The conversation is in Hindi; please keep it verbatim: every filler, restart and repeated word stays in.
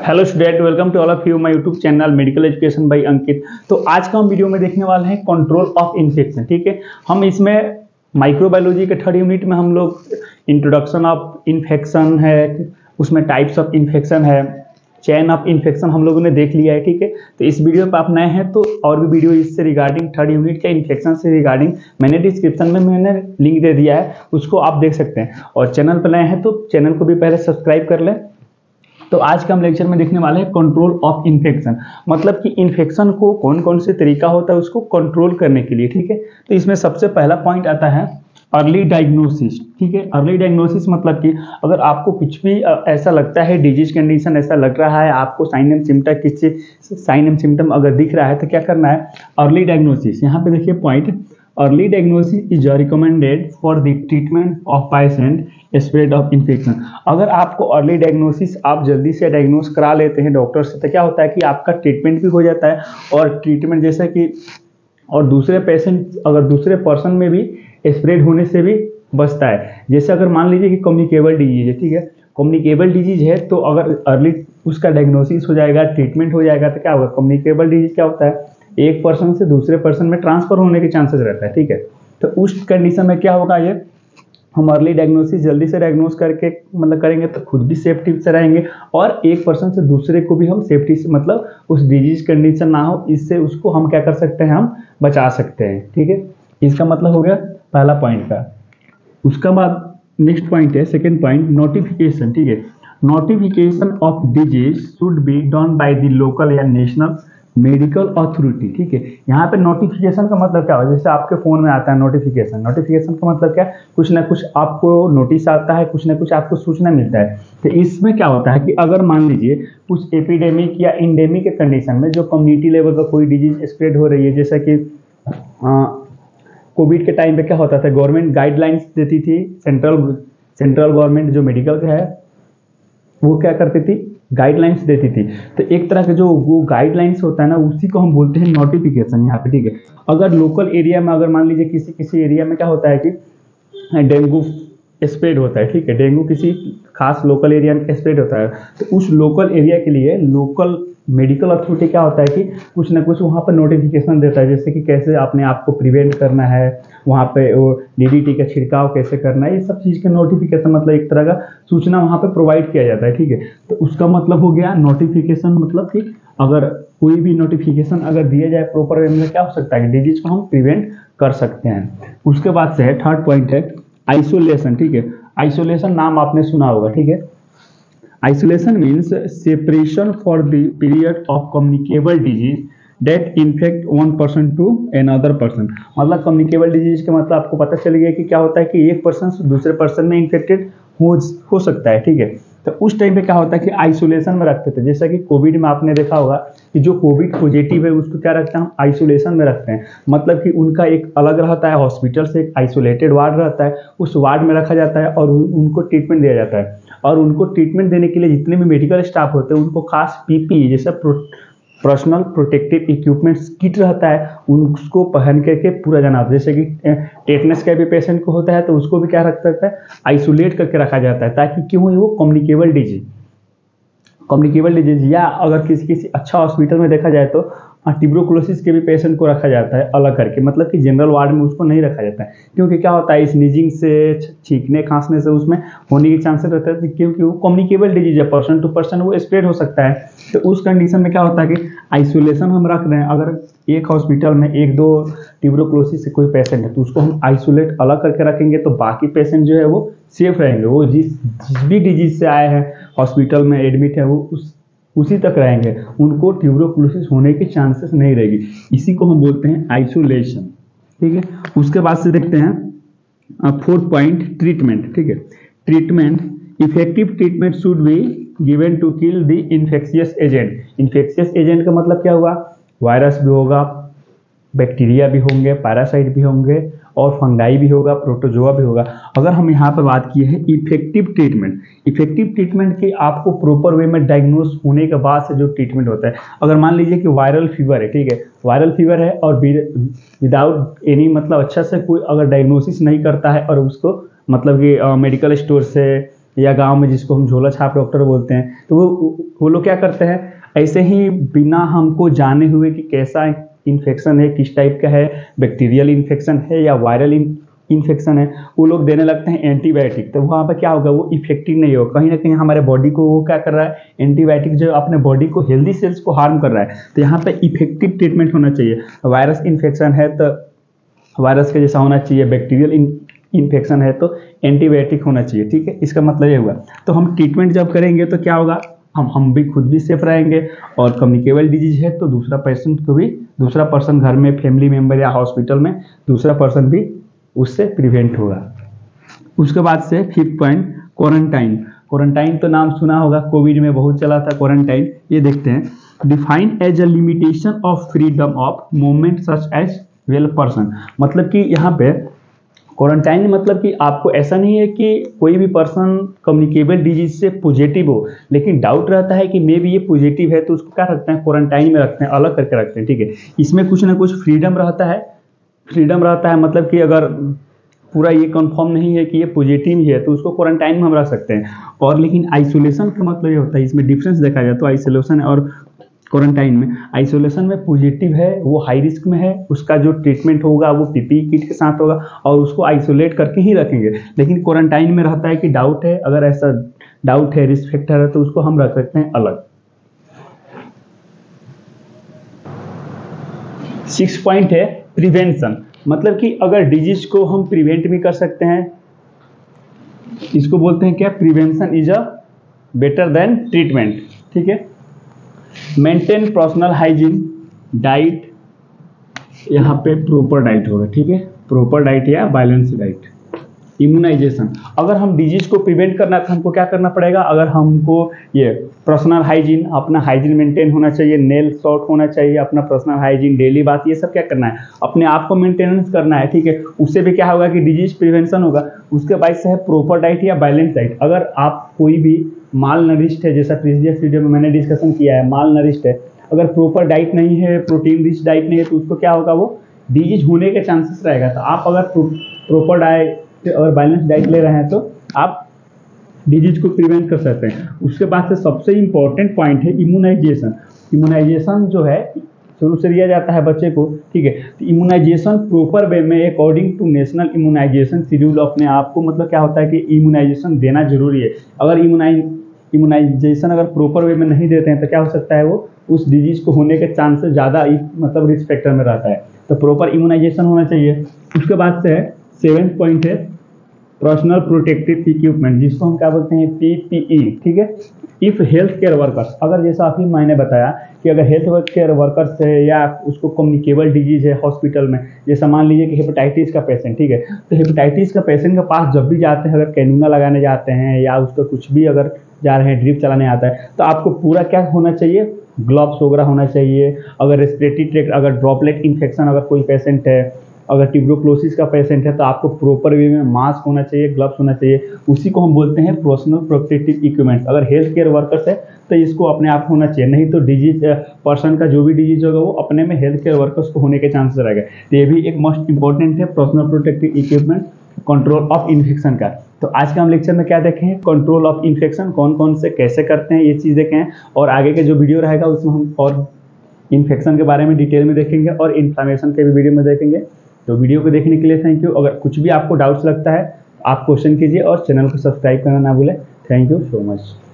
Hello student, welcome to all of you my YouTube channel medical education by Ankit. तो आज का हम वीडियो में देखने वाले हैं कंट्रोल ऑफ इन्फेक्शन। ठीक है, हम इसमें माइक्रोबायोलॉजी के थर्ड यूनिट में हम लोग इंट्रोडक्शन ऑफ इन्फेक्शन है, उसमें टाइप्स ऑफ इन्फेक्शन है, चेन ऑफ इन्फेक्शन हम लोगों ने देख लिया है। ठीक है, तो इस वीडियो पर आप नए हैं तो और भी वीडियो इससे रिगार्डिंग थर्ड यूनिट के इन्फेक्शन से रिगार्डिंग मैंने डिस्क्रिप्शन में मैंने लिंक दे दिया है, उसको आप देख सकते हैं। और चैनल पर नए हैं तो चैनल को भी पहले सब्सक्राइब कर लें। तो आज का हम लेक्चर में देखने वाले हैं कंट्रोल ऑफ इन्फेक्शन, मतलब कि इन्फेक्शन को कौन कौन से तरीका होता है उसको कंट्रोल करने के लिए। ठीक है, तो इसमें सबसे पहला पॉइंट आता है अर्ली डायग्नोसिस। ठीक है, अर्ली डायग्नोसिस मतलब कि अगर आपको कुछ भी ऐसा लगता है, डिजीज कंडीशन ऐसा लग रहा है, आपको साइन एंड सिम्टम किसी साइन एंड सिम्टम अगर दिख रहा है तो क्या करना है, अर्ली डायग्नोसिस। यहाँ पे देखिए point, early diagnosis is recommended for the treatment of patient spread of infection. अगर आपको अर्ली डायग्नोसिस आप जल्दी से डायग्नोस करा लेते हैं डॉक्टर से तो क्या होता है कि आपका ट्रीटमेंट भी हो जाता है, और ट्रीटमेंट जैसे कि और दूसरे पेशेंट अगर दूसरे पर्सन में भी स्प्रेड होने से भी बचता है। जैसे अगर मान लीजिए कि कम्युनिकेबल डिजीज है, ठीक है, कम्युनिकेबल डिजीज है तो अगर अर्ली उसका डायग्नोसिस हो जाएगा, ट्रीटमेंट हो जाएगा तो क्या होगा, कम्युनिकेबल डिजीज क्या होता है, एक पर्सन से दूसरे पर्सन में ट्रांसफर होने के चांसेस रहता है। ठीक है, तो उस कंडीशन में क्या होगा, ये हम अर्ली डायग्नोसिस जल्दी से डायग्नोस करके मतलब करेंगे तो खुद भी सेफ्टी से रहेंगे और एक पर्सन से दूसरे को भी हम सेफ्टी से मतलब उस डिजीज कंडीशन ना हो, इससे उसको हम क्या कर सकते हैं, हम बचा सकते हैं। ठीक है, इसका मतलब हो गया पहला पॉइंट का। उसका बाद नेक्स्ट पॉइंट है सेकेंड पॉइंट, नोटिफिकेशन। ठीक है, notification of disease should be done by the local या नेशनल मेडिकल अथॉरिटी। ठीक है, यहाँ पे नोटिफिकेशन का मतलब क्या है, जैसे आपके फोन में आता है नोटिफिकेशन, नोटिफिकेशन का मतलब क्या है, कुछ ना कुछ आपको नोटिस आता है, कुछ ना कुछ आपको सूचना मिलता है। तो इसमें क्या होता है कि अगर मान लीजिए कुछ एपिडेमिक या इंडेमिक के कंडीशन में जो कम्युनिटी लेवल पर कोई डिजीज स्प्रेड हो रही है, जैसे कि कोविड के टाइम पे क्या होता था, गवर्नमेंट गाइडलाइंस देती थी, सेंट्रल सेंट्रल गवर्नमेंट जो मेडिकल का है वो क्या करती थी, गाइडलाइंस देती थी। तो एक तरह का जो वो गाइडलाइंस होता है ना, उसी को हम बोलते हैं नोटिफिकेशन यहाँ पे। ठीक है, अगर लोकल एरिया में अगर मान लीजिए किसी किसी एरिया में क्या होता है कि डेंगू स्प्रेड होता है, ठीक है, डेंगू किसी खास लोकल एरिया में स्प्रेड होता है, तो उस लोकल एरिया के लिए लोकल मेडिकल अथॉरिटी क्या होता है कि कुछ ना कुछ वहाँ पर नोटिफिकेशन देता है, जैसे कि कैसे अपने आप को प्रिवेंट करना है, वहाँ पे वो डीडीटी का छिड़काव कैसे करना है, ये सब चीज़ के नोटिफिकेशन मतलब एक तरह का सूचना वहाँ पे प्रोवाइड किया जाता है। ठीक है, तो उसका मतलब हो गया नोटिफिकेशन, मतलब कि अगर कोई भी नोटिफिकेशन अगर दिया जाए प्रॉपर वे में क्या हो सकता है, डिजीज को हम प्रिवेंट कर सकते हैं। उसके बाद से है थर्ड पॉइंट है आइसोलेशन। ठीक है, आइसोलेशन नाम आपने सुना होगा। ठीक है, isolation means separation for the period of communicable disease that infect one person to another person। मतलब communicable disease का मतलब आपको पता चल गया कि क्या होता है कि एक पर्सन से दूसरे पर्सन में इन्फेक्टेड हो हो सकता है। ठीक है, तो उस टाइम पे क्या होता है कि आइसोलेशन में रखते थे, जैसा कि कोविड में आपने देखा होगा कि जो कोविड पॉजिटिव है उसको क्या रखते हैं, हम आइसोलेशन में रखते हैं, मतलब कि उनका एक अलग रहता है, हॉस्पिटल से एक आइसोलेटेड वार्ड रहता है, उस वार्ड में रखा जाता है और उनको ट्रीटमेंट दिया जाता है। और उनको ट्रीटमेंट देने के लिए जितने भी मेडिकल स्टाफ होते हैं उनको खास पीपी जैसे pro, personal protective equipments kit रहता है, उसको पहन करके पूरा जाना होता है। जैसे कि टेटनस का भी पेशेंट को होता है तो उसको भी क्या रख सकता है, आइसोलेट करके रखा जाता है, ताकि क्यों वो कम्युनिकेबल डिजीज कम्युनिकेबल डिजीज या अगर किसी किसी अच्छा हॉस्पिटल में देखा जाए तो ट्यूबरकुलोसिस के भी पेशेंट को रखा जाता है अलग करके, मतलब कि जनरल वार्ड में उसको नहीं रखा जाता है, क्योंकि क्या होता है स्नीजिंग से, छींकने खांसने से उसमें होने के चांसेस रहते हैं, क्योंकि वो कम्युनिकेबल डिजीज है, पर्सन टू पर्सन वो स्प्रेड हो सकता है। तो उस कंडीशन में क्या होता है कि आइसोलेशन हम रख रहे हैं, अगर एक हॉस्पिटल में एक दो ट्यूबरकुलोसिस से कोई पेशेंट है तो उसको हम आइसोलेट अलग करके रखेंगे, तो बाकी पेशेंट जो है वो सेफ रहेंगे, वो जिस जिस भी डिजीज से आए हैं हॉस्पिटल में एडमिट है वो उस उसी तक रहेंगे, उनको ट्यूबरकुलोसिस होने के चांसेस नहीं रहेगी। इसी को हम बोलते हैं आइसोलेशन। ठीक है, उसके बाद से देखते हैं फोर्थ पॉइंट, ट्रीटमेंट। ठीक है, treatment, effective treatment should be given to kill the infectious agent. Infectious agent का मतलब क्या हुआ, वायरस भी होगा, बैक्टीरिया भी होंगे, पैरासाइट भी होंगे और फंगाई भी होगा, प्रोटोजोआ भी होगा। अगर हम यहाँ पर बात किए हैं इफेक्टिव ट्रीटमेंट, इफेक्टिव ट्रीटमेंट की आपको प्रॉपर वे में डायग्नोस होने के बाद से जो ट्रीटमेंट होता है, अगर मान लीजिए कि वायरल फीवर है, ठीक है, वायरल फीवर है और विदाउट एनी मतलब अच्छा से कोई अगर डायग्नोसिस नहीं करता है और उसको मतलब कि मेडिकल स्टोर से या गांव में जिसको हम झोला छाप डॉक्टर बोलते हैं, तो वो वो लोग क्या करते हैं, ऐसे ही बिना हमको जाने हुए कि कैसा इन्फेक्शन है, किस टाइप का है, बैक्टीरियल इन्फेक्शन है या वायरल इन्फेक्शन है, वो लोग देने लगते हैं एंटीबायोटिक। तो वहाँ पर क्या होगा, वो इफेक्टिव नहीं होगा, कहीं ना कहीं हमारे बॉडी को वो क्या कर रहा है, एंटीबायोटिक जो अपने बॉडी को, हेल्दी सेल्स को हार्म कर रहा है। तो यहाँ पे इफेक्टिव ट्रीटमेंट होना चाहिए। वायरस इन्फेक्शन है तो वायरस के जैसा होना चाहिए, बैक्टीरियल इन्फेक्शन है तो एंटीबायोटिक होना चाहिए, ठीक है। इसका मतलब ये हुआ। तो हम ट्रीटमेंट जब करेंगे तो क्या होगा, हम हम भी खुद भी सेफ रहेंगे, और कम्युनिकेबल डिजीज है तो दूसरा पेशेंट को भी, दूसरा पर्सन घर में फैमिली मेम्बर या हॉस्पिटल में दूसरा पर्सन भी उससे प्रिवेंट होगा। उसके बाद से फिफ्थ पॉइंट, क्वारंटाइन। क्वारंटाइन तो नाम सुना होगा, कोविड में बहुत चला था क्वारंटाइन। ये देखते हैं, defined as a limitation of freedom of movement such as well person. मतलब कि यहाँ पे क्वारंटाइन मतलब कि आपको ऐसा नहीं है कि कोई भी पर्सन कम्युनिकेबल डिजीज से पॉजिटिव हो, लेकिन डाउट रहता है कि मे बी ये पॉजिटिव है, तो उसको क्या रखते हैं, क्वारंटाइन में रखते हैं, अलग करके रखते हैं, ठीक है। इसमें कुछ ना कुछ फ्रीडम रहता है, फ्रीडम रहता है मतलब कि अगर पूरा ये कंफर्म नहीं है कि ये पॉजिटिव ही है तो उसको क्वारंटाइन में हम रख सकते हैं। और लेकिन आइसोलेशन का मतलब ये होता है, इसमें डिफरेंस देखा जाए तो आइसोलेशन और क्वारंटाइन में, आइसोलेशन में पॉजिटिव है, वो हाई रिस्क में है, उसका जो ट्रीटमेंट होगा वो पीपीई किट के साथ होगा और उसको आइसोलेट करके ही रखेंगे। लेकिन क्वारंटाइन में रहता है कि डाउट है, अगर ऐसा डाउट है, रिस्क फैक्टर है, तो उसको हम रख सकते हैं अलग। सिक्स पॉइंट है प्रिवेंशन। मतलब कि अगर डिजीज को हम प्रिवेंट भी कर सकते हैं, इसको बोलते हैं क्या, prevention is a better than treatment, ठीक है। मेंटेन पर्सनल हाइजीन, डाइट, यहाँ पे प्रॉपर डाइट होगा, ठीक है, प्रॉपर डाइट या बैलेंस डाइट। इम्यूनाइजेशन, अगर हम डिजीज को प्रिवेंट करना है तो हमको क्या करना पड़ेगा, अगर हमको ये पर्सनल हाइजीन, अपना हाइजीन मेंटेन होना चाहिए, नेल शॉर्ट होना चाहिए, अपना पर्सनल हाइजीन, डेली बात, ये सब क्या करना है, अपने आप को मेंटेनेंस करना है, ठीक है। उससे भी क्या होगा कि डिजीज प्रिवेंशन होगा। उसके बाद से है प्रॉपर डाइट या बैलेंस डाइट। अगर आप कोई भी माल नरिश्ड है, जैसा प्रीवियस वीडियो में मैंने डिस्कशन किया है, माल नरिश्ड है, अगर प्रॉपर डाइट नहीं है, प्रोटीन रिच डाइट नहीं है, तो उसको क्या होगा, वो डिजीज होने के चांसेस रहेगा। तो आप अगर प्रॉपर डाइट और बैलेंस डाइट ले रहे हैं तो आप डिजीज को प्रिवेंट कर सकते हैं। उसके बाद से सबसे इंपॉर्टेंट पॉइंट है इम्यूनाइजेशन। इम्यूनाइजेशन जो है शुरू से दिया जाता है बच्चे को, ठीक है। तो इम्यूनाइजेशन प्रॉपर वे में according to national immunization schedule अपने आप को, मतलब क्या होता है कि इम्यूनाइजेशन देना जरूरी है। अगर इम्यूनाइ इम्यूनाइजेशन अगर प्रॉपर वे में नहीं देते हैं तो क्या हो सकता है, वो उस डिजीज को होने के चांसेस ज़्यादा मतलब रिस्क फैक्टर में रहता है। तो प्रॉपर इम्यूनाइजेशन होना चाहिए। उसके बाद से है सेवेंथ पॉइंट है पर्सनल प्रोटेक्टिव इक्विपमेंट, जिसको हम क्या बोलते हैं, पीपीई, ठीक है। इफ़ हेल्थ केयर वर्कर्स, अगर जैसा अभी मैंने बताया कि अगर हेल्थ केयर वर्कर्स है या उसको कम्युनिकेबल डिजीज है हॉस्पिटल में, जैसा मान लीजिए कि हेपेटाइटिस का पेशेंट, ठीक है, तो हेपेटाइटिस का पेशेंट के पास जब भी जाते हैं, अगर कैनुला लगाने जाते हैं या उसका कुछ भी अगर जा रहे हैं, ड्रिप चलाने आता है, तो आपको पूरा क्या होना चाहिए, ग्लव्स वगैरह होना चाहिए। अगर रेस्पिरेटरी ट्रैक्ट, अगर ड्रॉपलेट इन्फेक्शन अगर कोई पेशेंट है, अगर ट्यूबरक्लोसिस का पेशेंट है, तो आपको प्रॉपर वे में मास्क होना चाहिए, ग्लव्स होना चाहिए। उसी को हम बोलते हैं पर्सनल प्रोटेक्टिव इक्विपमेंट। अगर हेल्थ केयर वर्कर्स है तो इसको अपने आप होना चाहिए, नहीं तो डिजीज पर्सन का जो भी डिजीज होगा वो अपने में हेल्थ केयर वर्कर्स को होने के चांसेस रहेगा। तो ये भी एक मोस्ट इंपॉर्टेंट है, personal protective equipment, control of infection का। तो आज के हम लेक्चर में क्या देखें, कंट्रोल ऑफ इन्फेक्शन, कौन कौन से कैसे करते हैं, ये चीज़ देखें हैं। और आगे के जो वीडियो रहेगा उसमें हम और इन्फेक्शन के बारे में डिटेल में देखेंगे और इन्फ्लामेशन के भी वीडियो में देखेंगे। तो वीडियो को देखने के लिए थैंक यू। अगर कुछ भी आपको डाउट्स लगता है आप क्वेश्चन कीजिए और चैनल को सब्सक्राइब करना ना भूलें। Thank you so much.